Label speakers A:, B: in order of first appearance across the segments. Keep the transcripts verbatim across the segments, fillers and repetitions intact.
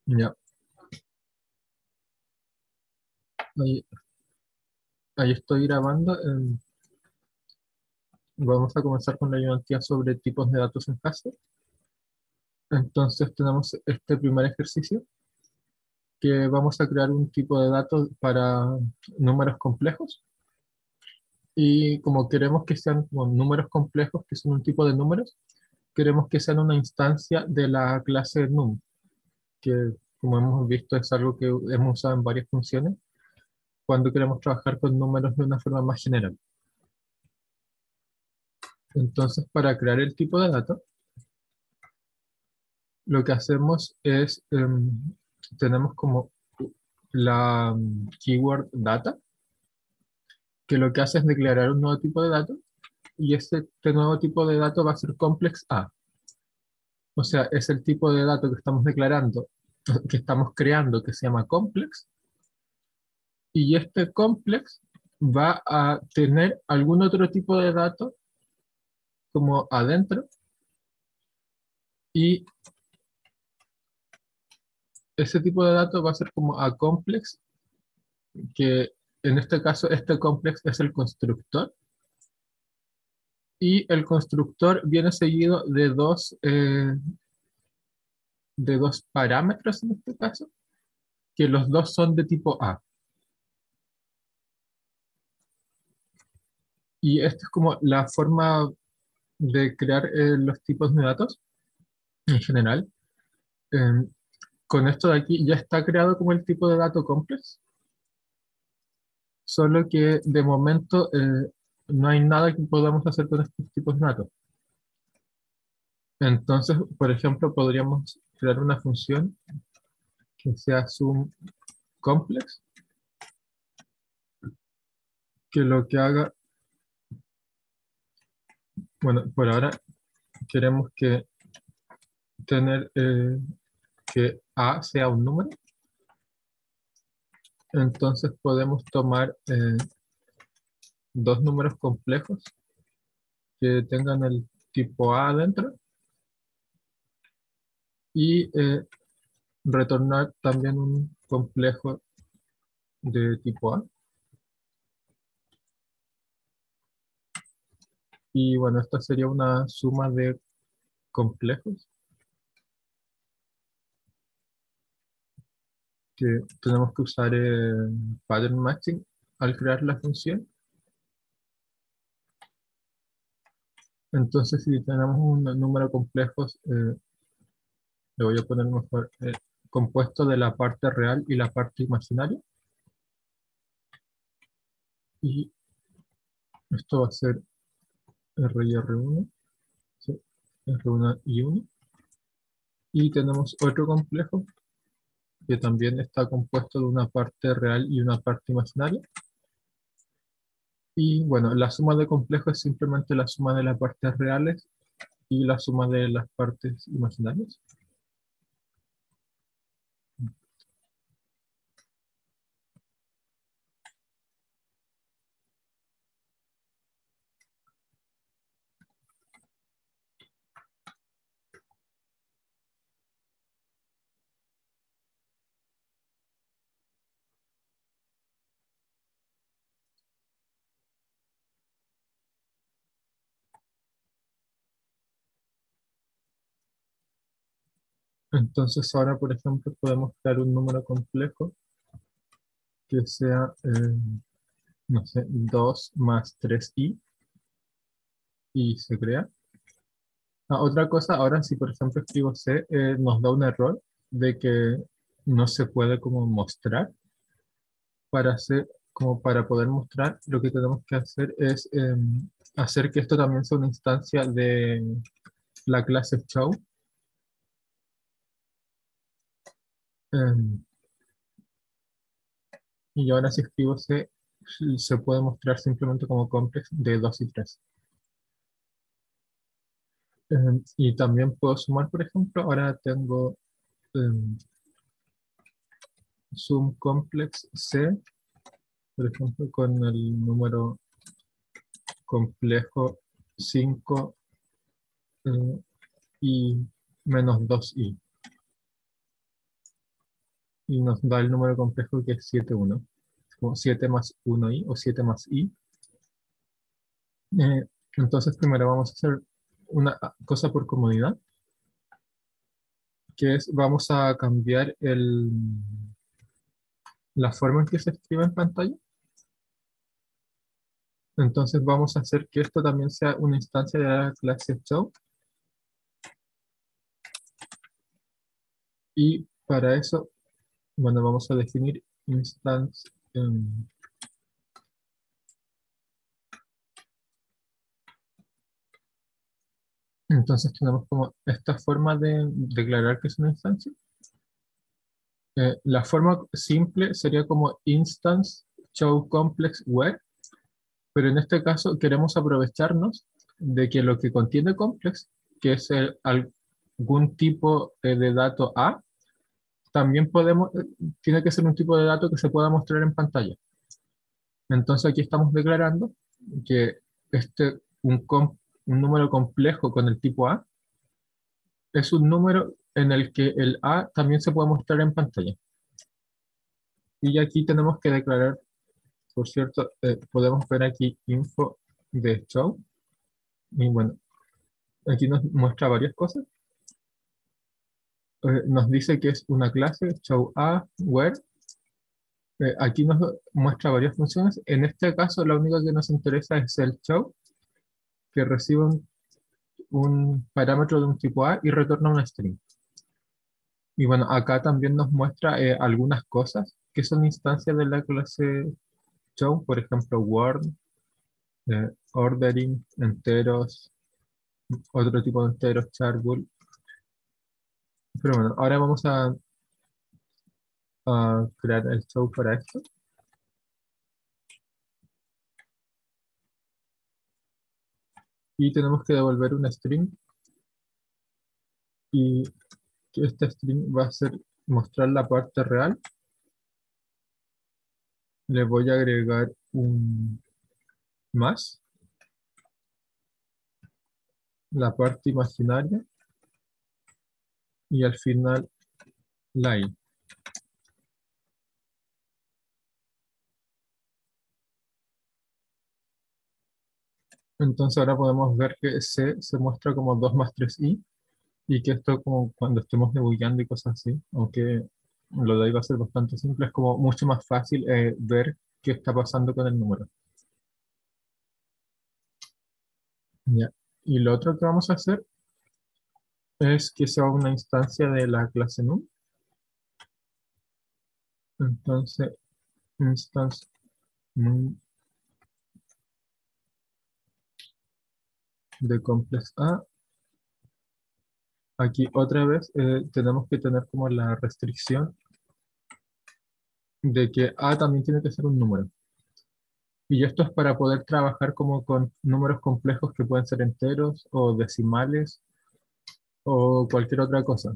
A: Ya, ahí, ahí estoy grabando. em, Vamos a comenzar con la ayudantía sobre tipos de datos en Haskell. Entonces tenemos este primer ejercicio que vamos a crear un tipo de datos para números complejos. Y como queremos que sean como números complejos, que son un tipo de números, queremos que sean una instancia de la clase num, que como hemos visto es algo que hemos usado en varias funciones cuando queremos trabajar con números de una forma más general. Entonces, para crear el tipo de dato, lo que hacemos es, em, tenemos como la mm, keyword data, que lo que hace es declarar un nuevo tipo de dato, y este, este nuevo tipo de dato va a ser complex A. O sea, es el tipo de dato que estamos declarando, que estamos creando, que se llama complex, y este complex va a tener algún otro tipo de dato como adentro, y ese tipo de dato va a ser como a complex, que en este caso este complex es el constructor, y el constructor viene seguido de dos, eh, de dos parámetros en este caso, que los dos son de tipo A. Y esta es como la forma de crear eh, los tipos de datos en general. Eh, con esto de aquí ya está creado como el tipo de dato complex, solo que de momento eh, no hay nada que podamos hacer con estos tipos de datos. Entonces, por ejemplo, podríamos crear una función que sea sum complex, que lo que haga, bueno, por ahora queremos que tener eh, que A sea un número. Entonces podemos tomar eh, dos números complejos que tengan el tipo A adentro, y eh, retornar también un complejo de tipo A. Y bueno, esta sería una suma de complejos que tenemos que usar eh, pattern matching al crear la función. Entonces, si tenemos un número complejo, eh, le voy a poner mejor eh, compuesto de la parte real y la parte imaginaria. Y esto va a ser R y R uno, ¿sí? R uno y uno. Y tenemos otro complejo que también está compuesto de una parte real y una parte imaginaria. Y bueno, la suma de complejos es simplemente la suma de las partes reales y la suma de las partes imaginarias. Entonces ahora, por ejemplo, podemos crear un número complejo que sea, eh, no sé, dos más tres i, y se crea. Ah, otra cosa, ahora si por ejemplo escribo C, eh, nos da un error de que no se puede como mostrar. Para hacer, como para poder mostrar, lo que tenemos que hacer es em, hacer que esto también sea una instancia de la clase show. Em, y ahora si escribo C, se puede mostrar simplemente como complex de dos y tres. Em, y también puedo sumar, por ejemplo, ahora tengo em, sum complex C, por ejemplo, con el número complejo cinco eh, y menos dos i. y nos da el número complejo que es siete uno. Como siete más uno i o siete más i. Eh, entonces primero vamos a hacer una cosa por comodidad, que es vamos a cambiar el, la forma en que se escribe en pantalla. Entonces vamos a hacer que esto también sea una instancia de la clase show. Y para eso, bueno, vamos a definir instance. em, entonces tenemos como esta forma de declarar que es una instancia. Eh, la forma simple sería como instance show complex where, pero en este caso queremos aprovecharnos de que lo que contiene complex, que es el- algún tipo eh, de dato A, también podemos, eh, tiene que ser un tipo de dato que se pueda mostrar en pantalla. Entonces aquí estamos declarando que este, un, com- un número complejo con el tipo A es un número en el que el A también se puede mostrar en pantalla. Y aquí tenemos que declarar, por cierto, eh, podemos ver aquí info de show. Y bueno, aquí nos muestra varias cosas. Eh, nos dice que es una clase, show A, where. Eh, aquí nos muestra varias funciones. En este caso, la única que nos interesa es el show, que recibe un, un parámetro de un tipo A y retorna una string. Y bueno, acá también nos muestra eh, algunas cosas que son instancias de la clase show, por ejemplo, word, eh, ordering, enteros, otro tipo de enteros, charbul. Pero bueno, ahora vamos a, a crear el show para esto. Y tenemos que devolver una string. Y que esta string va a ser mostrar la parte real. Le voy a agregar un más, la parte imaginaria y al final la i. Entonces ahora podemos ver que C se muestra como dos más tres i y que esto como cuando estemos debugueando y cosas así, aunque lo de ahí va a ser bastante simple, es como mucho más fácil eh, ver qué está pasando con el número. Ya. Y lo otro que vamos a hacer es que sea una instancia de la clase num. Entonces, instance num de complex A. Aquí otra vez eh, tenemos que tener como la restricción de que A también tiene que ser un número. Y esto es para poder trabajar como con números complejos que pueden ser enteros o decimales o cualquier otra cosa.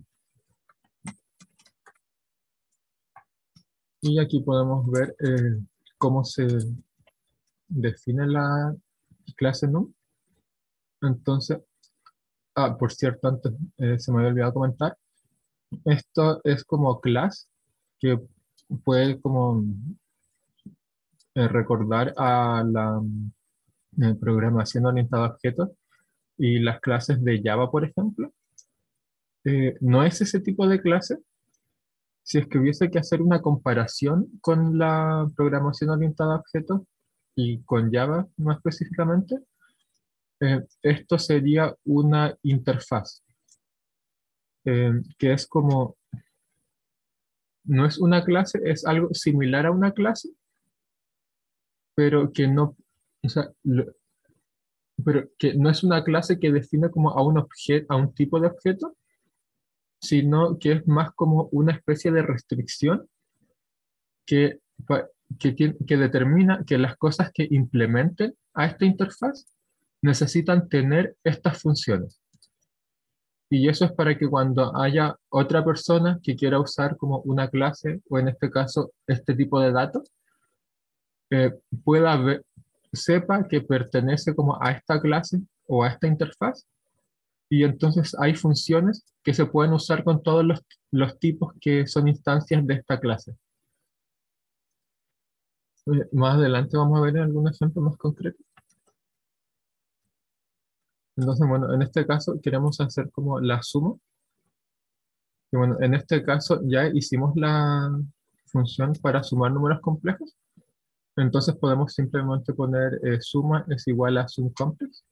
A: Y aquí podemos ver eh, cómo se define la clase num. Entonces, ah, por cierto, antes eh, se me había olvidado comentar, esto es como class que puede como eh, recordar a la eh, programación orientada a objetos y las clases de Java, por ejemplo. Eh, no es ese tipo de clase. Si es que hubiese que hacer una comparación con la programación orientada a objetos y con Java más específicamente, eh, esto sería una interfaz, eh, que es como, no es una clase, es algo similar a una clase, pero que no, o sea, lo- pero que no es una clase que define como a un objeto, a un tipo de objeto, sino que es más como una especie de restricción que, pa- que, tien- que determina que las cosas que implementen a esta interfaz necesitan tener estas funciones. Y eso es para que cuando haya otra persona que quiera usar como una clase, o en este caso este tipo de datos, eh, pueda ver, sepa que pertenece como a esta clase o a esta interfaz, y entonces hay funciones que se pueden usar con todos los, los tipos que son instancias de esta clase. Eh, Más adelante vamos a ver algún ejemplo más concreto. Entonces, bueno, en este caso queremos hacer como la suma. Y bueno, en este caso ya hicimos la función para sumar números complejos. Entonces podemos simplemente poner eh, suma es igual a SumComplex.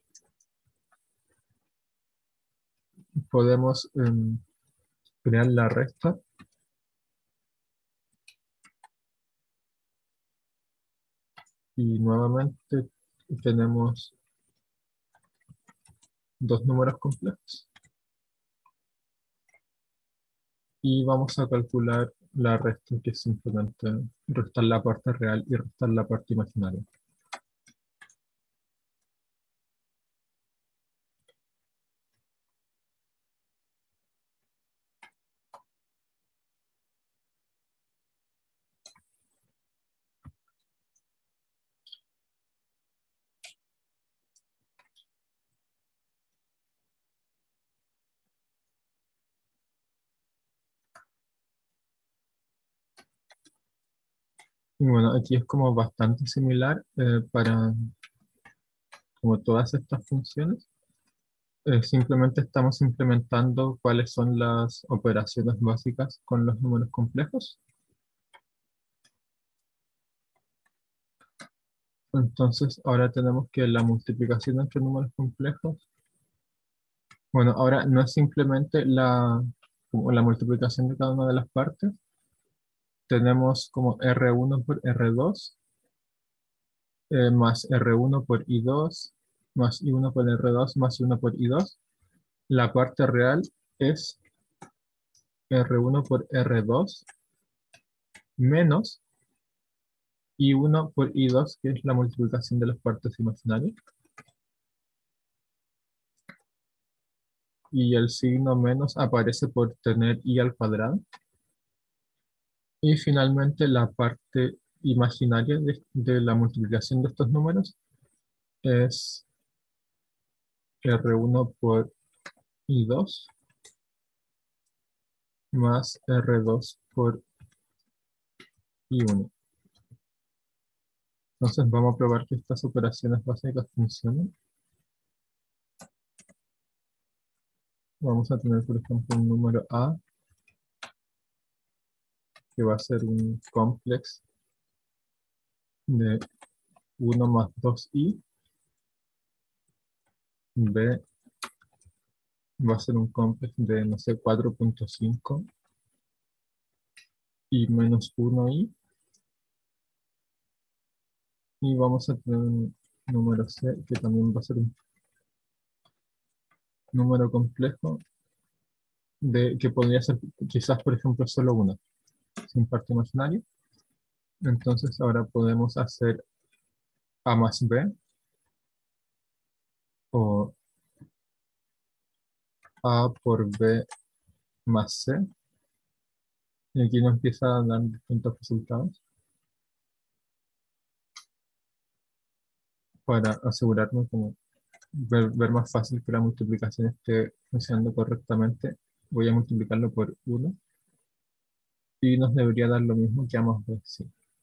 A: Podemos em, crear la resta. Y nuevamente tenemos dos números complejos. Y vamos a calcular la resta, que es simplemente restar la parte real y restar la parte imaginaria. Y bueno, aquí es como bastante similar eh, para como todas estas funciones. Eh, simplemente estamos implementando cuáles son las operaciones básicas con los números complejos. Entonces ahora tenemos que la multiplicación entre números complejos, bueno, ahora no es simplemente la, como la multiplicación de cada una de las partes. Tenemos como R uno por R dos, eh, más R uno por I dos, más I uno por R dos, más I uno por I dos. La parte real es R uno por R dos menos I uno por I dos, que es la multiplicación de las partes imaginarias. Y el signo menos aparece por tener I al cuadrado. Y finalmente la parte imaginaria de, de la multiplicación de estos números es R uno por I dos más R dos por I uno. Entonces vamos a probar que estas operaciones básicas funcionen. Vamos a tener, por ejemplo, un número A, que va a ser un complex de uno más dos i. B va a ser un complex de, no sé, cuatro punto cinco y menos uno i. Y vamos a tener un número C, que también va a ser un número complejo de, que podría ser quizás, por ejemplo, solo uno, sin parte imaginaria. Entonces ahora podemos hacer A más B o A por B más C. Y aquí nos empieza a dar distintos resultados para asegurarnos como ver, ver más fácil que la multiplicación esté funcionando correctamente. Voy a multiplicarlo por uno y nos debería dar lo mismo que A más B, sí.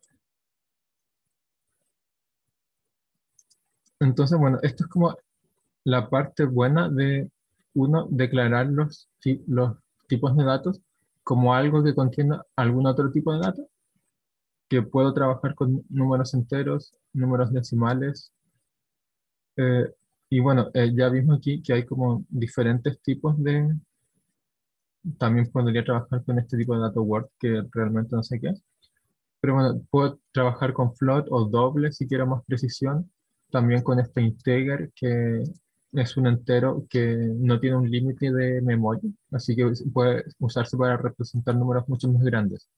A: Entonces, bueno, esto es como la parte buena de uno declarar los, ti- los tipos de datos como algo que contiene algún otro tipo de datos, que puedo trabajar con números enteros, números decimales. eh, y bueno, eh, ya vimos aquí que hay como diferentes tipos de... También podría trabajar con este tipo de dato Word, que realmente no sé qué es. Pero bueno, puedo trabajar con float o doble si quiero más precisión. También con este integer, que es un entero que no tiene un límite de memoria, así que puede usarse para representar números mucho más grandes.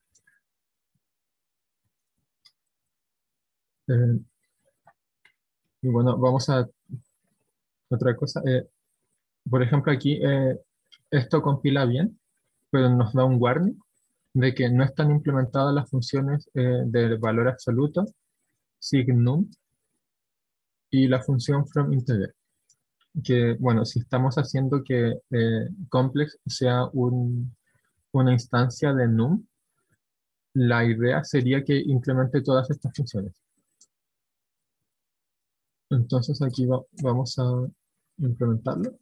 A: Eh, y bueno, vamos a otra cosa. Eh, por ejemplo, aquí eh, esto compila bien, pero nos da un warning de que no están implementadas las funciones eh, del valor absoluto, signum, y la función from integer. que, bueno, si estamos haciendo que eh, complex sea un- una instancia de num, la idea sería que implemente todas estas funciones. Entonces aquí va- vamos a implementarlo.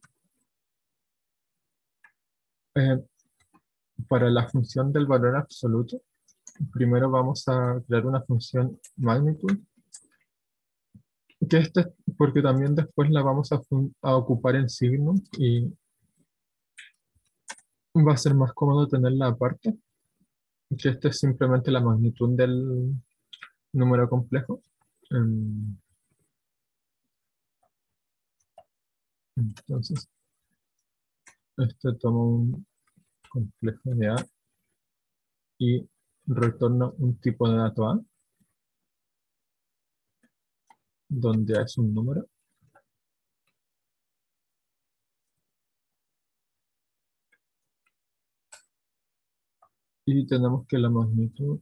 A: Eh, para la función del valor absoluto, primero vamos a crear una función magnitude, que esta, porque también después la vamos a, fun- a ocupar en Signum y va a ser más cómodo tenerla aparte, que esta es simplemente la magnitud del número complejo. Em, Entonces, este toma un complejo de A y retorna un tipo de dato A, donde A es un número. Y tenemos que la magnitud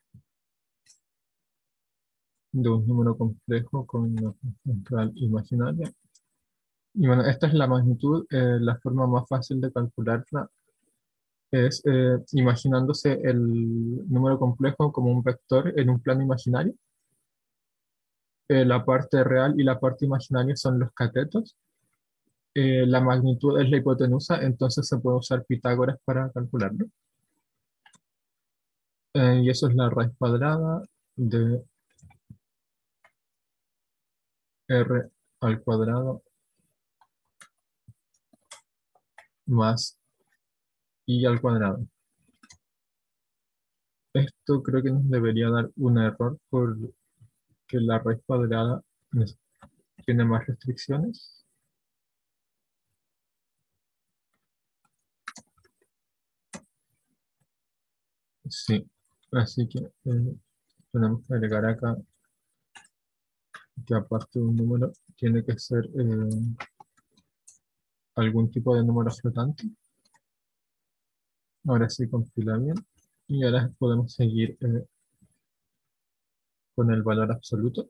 A: de un número complejo con una función real imaginaria. Y bueno, esta es la magnitud. Eh, la forma más fácil de calcularla es eh, imaginándose el número complejo como un vector en un plano imaginario. Eh, la parte real y la parte imaginaria son los catetos. Eh, la magnitud es la hipotenusa, entonces se puede usar Pitágoras para calcularlo. Eh, y eso es la raíz cuadrada de r al cuadrado más i al cuadrado. Esto creo que nos debería dar un error porque la raíz cuadrada es- tiene más restricciones. Sí, así que eh, tenemos que agregar acá que aparte de un número tiene que ser eh, algún tipo de número flotante. Ahora sí compila bien. Y ahora podemos seguir eh, con el valor absoluto.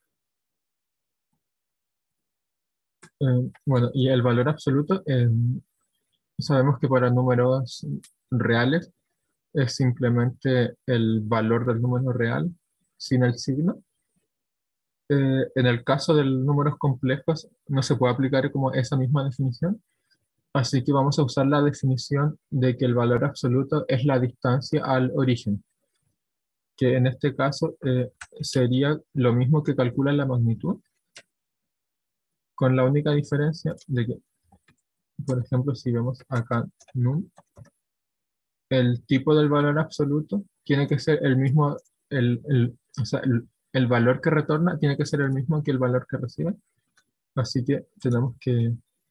A: Eh, bueno, y el valor absoluto, eh, sabemos que para números reales es simplemente el valor del número real sin el signo. Eh, en el caso de números complejos no se puede aplicar como esa misma definición, así que vamos a usar la definición de que el valor absoluto es la distancia al origen, que en este caso eh, sería lo mismo que calcula la magnitud, con la única diferencia de que, por ejemplo, si vemos acá num, el tipo del valor absoluto tiene que ser el mismo, el, el- o sea, el, el valor que retorna tiene que ser el mismo que el valor que recibe. Así que tenemos que,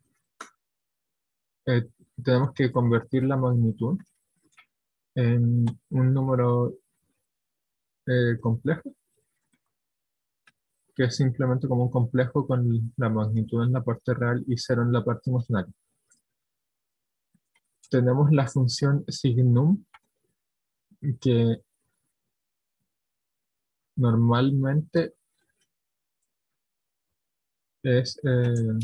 A: eh, tenemos que convertir la magnitud en un número eh, complejo, que es simplemente como un complejo con la magnitud en la parte real y cero en la parte imaginaria. Tenemos la función signum, que normalmente es eh,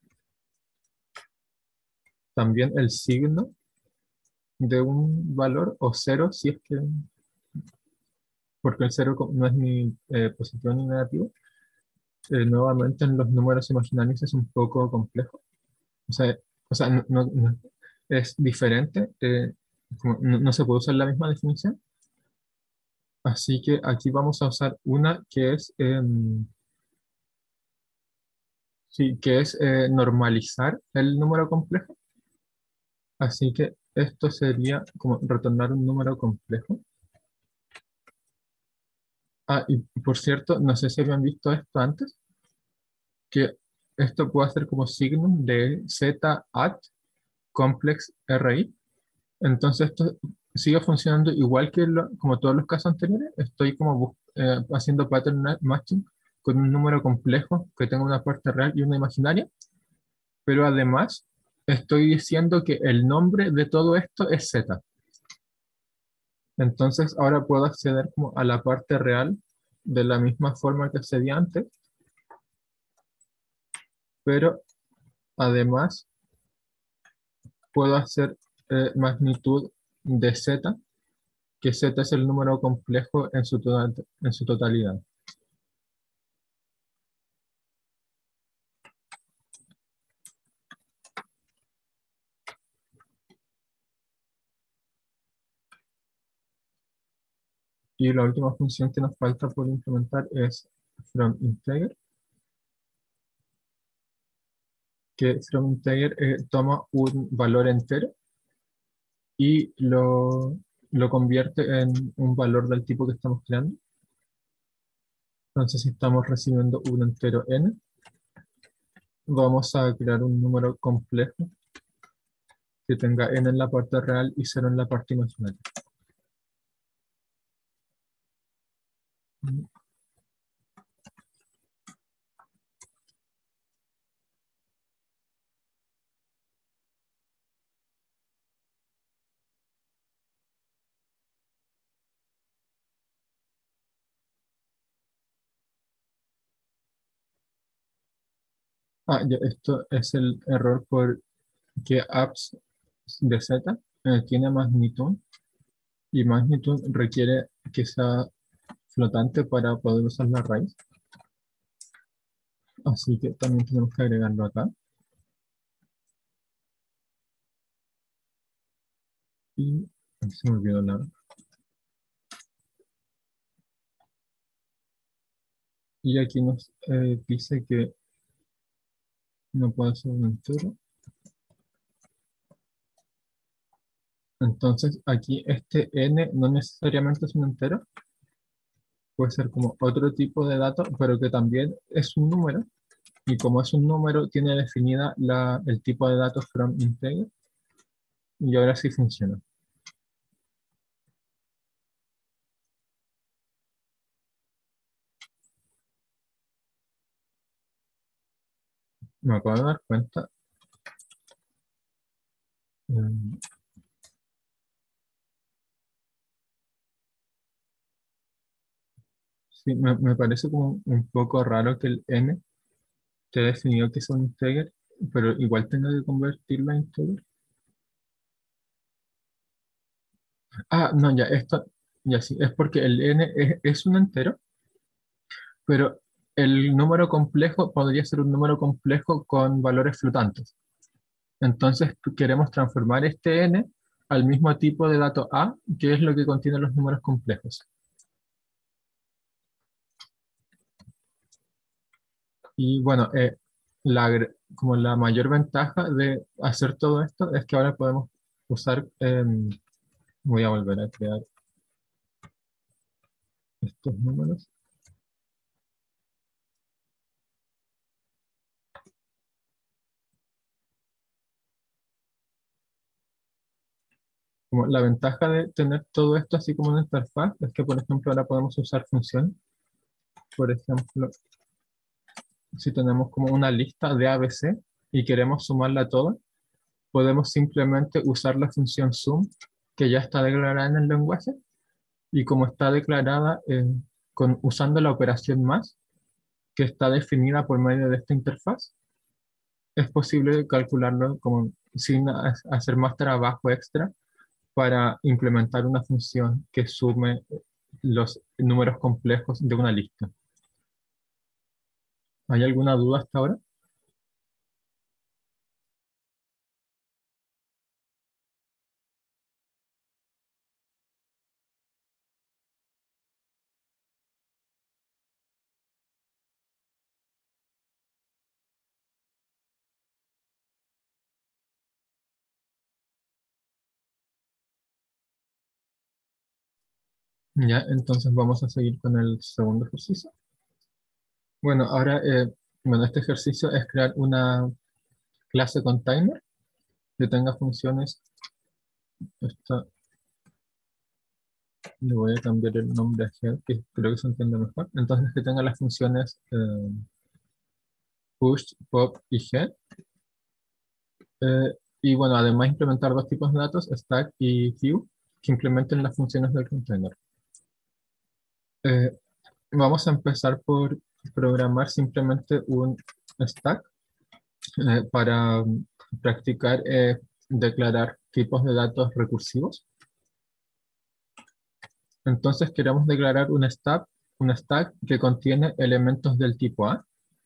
A: también el signo de un valor o cero, si es que, porque el cero co- no es ni eh, positivo ni negativo. Eh, nuevamente en los números imaginarios es un poco complejo. O sea, o sea no, no- no- es diferente. Eh, como no, no se puede usar la misma definición. Así que aquí vamos a usar una que es, em, sí, que es eh, normalizar el número complejo. Así que esto sería como retornar un número complejo. Ah, y por cierto, no sé si habían visto esto antes, que esto puede ser como signum de z at complex ri. Entonces esto sigue funcionando igual que lo- como todos los casos anteriores. Estoy como bus- eh, haciendo pattern ma- matching con un número complejo que tenga una parte real y una imaginaria, pero además estoy diciendo que el nombre de todo esto es z. Entonces ahora puedo acceder como a la parte real de la misma forma que accedí antes, pero además, puedo hacer eh, magnitud de z, que z es el número complejo en su, total- en su totalidad. Y la última función que nos falta por implementar es fromInteger, que fromInteger eh, toma un valor entero y lo, lo convierte en un valor del tipo que estamos creando. Entonces, si estamos recibiendo un entero n, vamos a crear un número complejo que tenga n en la parte real y cero en la parte imaginaria. Ah, ya, esto es el error porque apps de z eh, tiene magnitud y magnitud requiere que sea flotante para poder usar la raíz. Así que también tenemos que agregarlo acá. Y se me olvidó la. Y aquí nos eh, dice que no puede ser un entero. Entonces aquí este n no necesariamente es un entero, puede ser como otro tipo de dato, pero que también es un número. Y como es un número, tiene definida la, el tipo de datos from integer. Y ahora sí funciona. Me acabo de dar cuenta. mm, Sí, me, me parece como un poco raro que el n te ha definido que es un integer, pero igual tenga que convertirlo a integer. Ah, no, ya, esto, ya sí, es porque el n es, es un entero, pero el número complejo podría ser un número complejo con valores flotantes. Entonces queremos transformar este n al mismo tipo de dato a, que es lo que contiene los números complejos. Y bueno, eh, la, agre- como la mayor ventaja de hacer todo esto es que ahora podemos usar, em, voy a volver a crear estos números. Como la ventaja de tener todo esto así como una interfaz es que, por ejemplo, ahora podemos usar funciones. Por ejemplo, si tenemos como una lista de A B C y queremos sumarla toda, podemos simplemente usar la función sum, que ya está declarada en el lenguaje, y como está declarada eh, con, usando la operación más, que está definida por medio de esta interfaz, es posible calcularlo como sin ha- hacer más trabajo extra para implementar una función que sume los números complejos de una lista. ¿Hay alguna duda hasta ahora? Ya, entonces vamos a seguir con el segundo ejercicio. Bueno, ahora, eh, bueno, este ejercicio es crear una clase con timer que tenga funciones. Esta, le voy a cambiar el nombre a head, que creo que se entiende mejor. Entonces, que tenga las funciones eh, push, pop y head. Eh, y bueno, además implementar dos tipos de datos, stack y queue, que implementen las funciones del container. Eh, Vamos a empezar por programar simplemente un stack eh, para mm, practicar eh, declarar tipos de datos recursivos. Entonces queremos declarar un stack, un stack que contiene elementos del tipo A.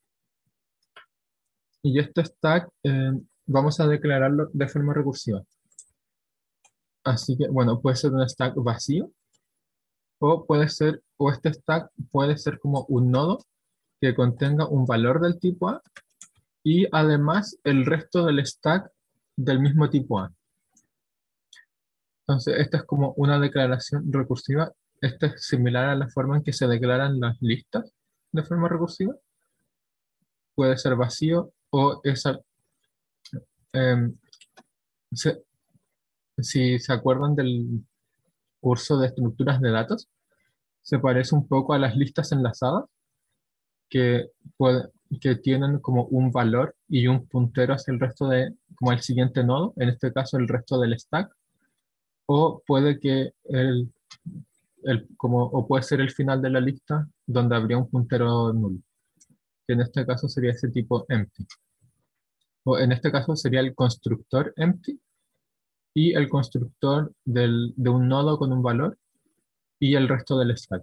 A: Y este stack eh, vamos a declararlo de forma recursiva. Así que, bueno, puede ser un stack vacío o puede ser, o este stack puede ser como un nodo que contenga un valor del tipo A y además el resto del stack del mismo tipo A. Entonces, esta es como una declaración recursiva. Esta es similar a la forma en que se declaran las listas de forma recursiva. Puede ser vacío o esa, em, se- si se acuerdan del curso de estructuras de datos, se parece un poco a las listas enlazadas que, puede- que tienen como un valor y un puntero hacia el resto de, como el siguiente nodo, en este caso el resto del stack, o puede que el, el- como, o puede ser el final de la lista donde habría un puntero nulo, que en este caso sería ese tipo empty. O en este caso sería el constructor empty y el constructor del, de un nodo con un valor y el resto del stack.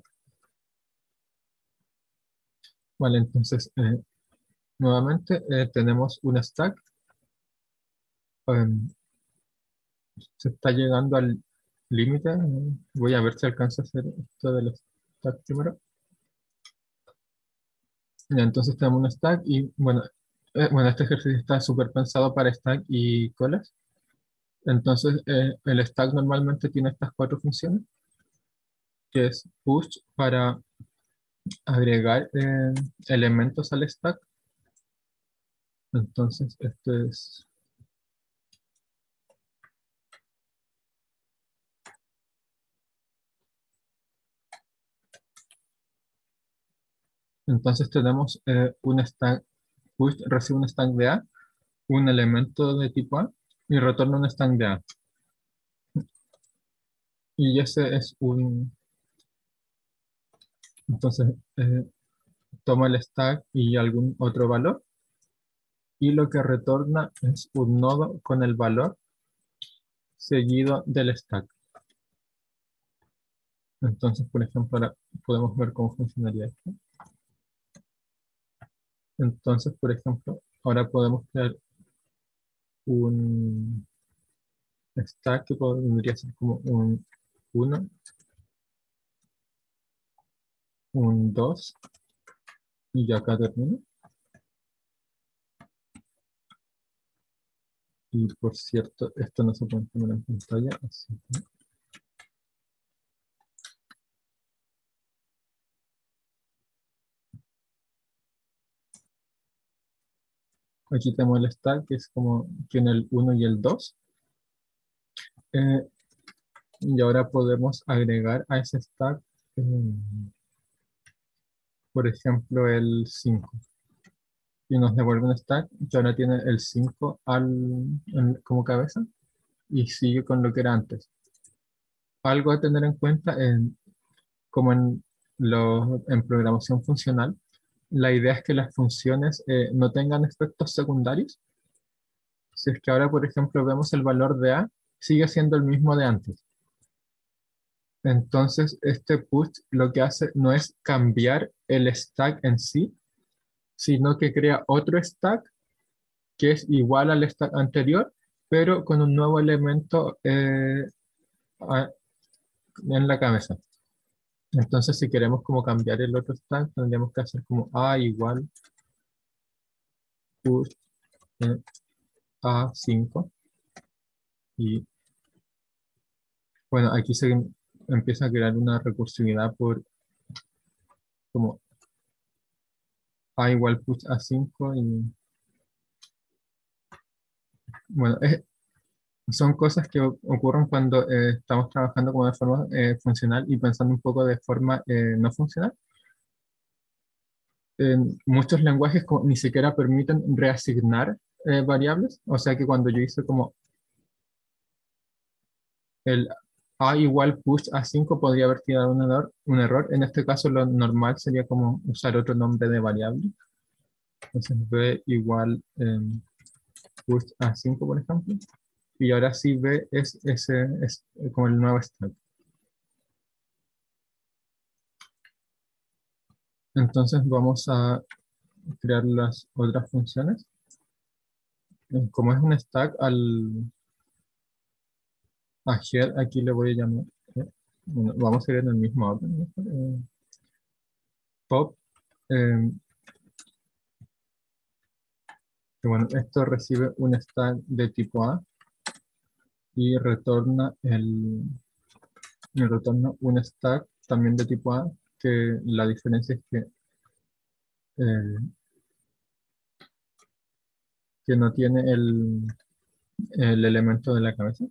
A: Vale, entonces eh, nuevamente eh, tenemos un stack. em, Se está llegando al límite. eh, Voy a ver si alcanzo a hacer esto del stack primero. Ya, entonces tenemos un stack y bueno, eh, bueno, este ejercicio está súper pensado para stack y colas. Entonces eh, el stack normalmente tiene estas cuatro funciones, que es push para agregar eh, elementos al stack. Entonces esto es, entonces tenemos eh, un stack, push recibe un stack de A, un elemento de tipo A y retorna un stack de A. Y ese es un, entonces eh, toma el stack y algún otro valor y lo que retorna es un nodo con el valor seguido del stack. Entonces, por ejemplo, ahora podemos ver cómo funcionaría esto. Entonces, por ejemplo, ahora podemos crear un stack que podría ser como un uno, un dos y ya acá termino. Y por cierto, esto no se puede poner en pantalla, así que aquí tenemos el stack que es como tiene el uno y el dos. Eh, y ahora podemos agregar a ese stack, eh, por ejemplo, el cinco. Y nos devuelve un stack que ahora tiene el cinco al, en- como cabeza y sigue con lo que era antes. Algo a tener en cuenta, en, como en, lo- en programación funcional, la idea es que las funciones eh, no tengan efectos secundarios. Si es que ahora, por ejemplo, vemos el valor de A, sigue siendo el mismo de antes. Entonces, este push lo que hace no es cambiar el stack en sí, sino que crea otro stack que es igual al stack anterior, pero con un nuevo elemento eh, a- en la cabeza. Entonces, si queremos como cambiar el otro stack, tendríamos que hacer como A igual push eh, A cinco. Y bueno, aquí se empieza a crear una recursividad por como A igual push A cinco. Y bueno, es- son cosas que o- ocurren cuando eh, estamos trabajando como de forma eh, funcional y pensando un poco de forma eh, no funcional. En muchos lenguajes como ni siquiera permiten reasignar eh, variables, o sea que cuando yo hice como el A igual push A cinco podría haber tirado un error, un error. En este caso lo normal sería como usar otro nombre de variable. Entonces B igual eh, push a cinco, por ejemplo. Y ahora sí B es, ese, es como el nuevo stack. Entonces vamos a crear las otras funciones. Eh, Como es un stack, al a head aquí le voy a llamar. eh, bueno, vamos a ir en el mismo orden, mejor, eh, pop. eh, que bueno, esto recibe un stack de tipo A y retorna el, y retorna un stack también de tipo A, que la diferencia es que, eh, que no tiene el, el elemento de la cabeza.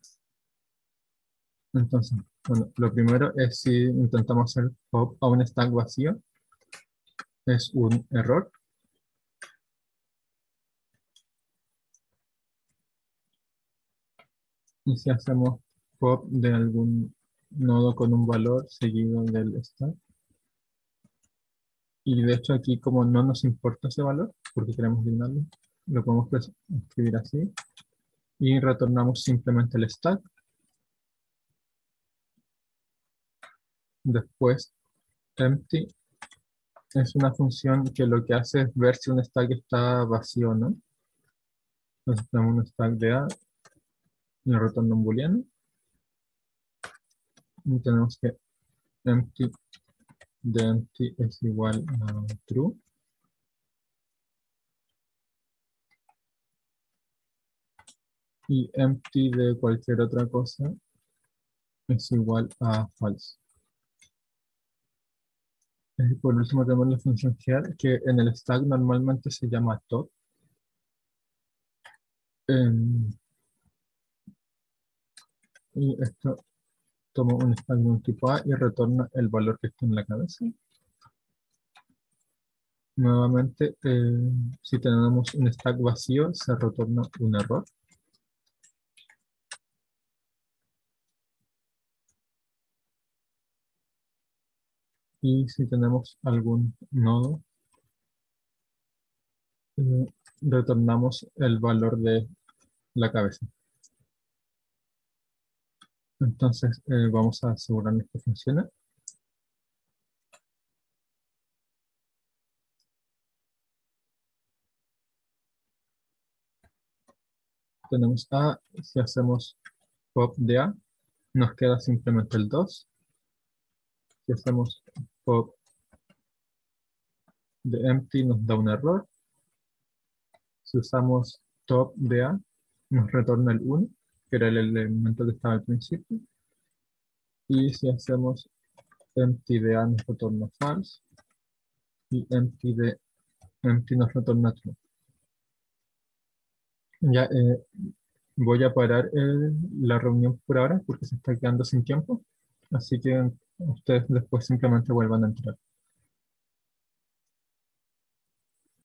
A: Entonces, bueno, lo primero es si intentamos hacer pop a un stack vacío, es un error. Y si hacemos pop de algún nodo con un valor seguido del stack, y de hecho aquí como no nos importa ese valor, porque queremos eliminarlo, lo podemos pues escribir así, y retornamos simplemente el stack. Después, empty es una función que lo que hace es ver si un stack está vacío o no. Entonces tenemos un stack de A y nos retorna un booleano. Y tenemos que empty de empty es igual a true. Y empty de cualquier otra cosa es igual a false. Y por último tenemos la función here, que en el stack normalmente se llama top. Em, y esto toma un stack de un tipo A y retorna el valor que está en la cabeza. Nuevamente, eh, si tenemos un stack vacío, se retorna un error. Y si tenemos algún nodo, eh, retornamos el valor de la cabeza. Entonces, eh, vamos a asegurarnos que funcione. Tenemos A, si hacemos pop de A, nos queda simplemente el dos. Si hacemos pop de empty, nos da un error. Si usamos top de A, nos retorna el uno, que era el elemento que estaba al principio. Y si hacemos empty de A, nos retorna false. Y empty de empty nos retorna true. Ya, eh, voy a parar eh, la reunión por ahora porque se está quedando sin tiempo. Así que ustedes después simplemente vuelvan a entrar.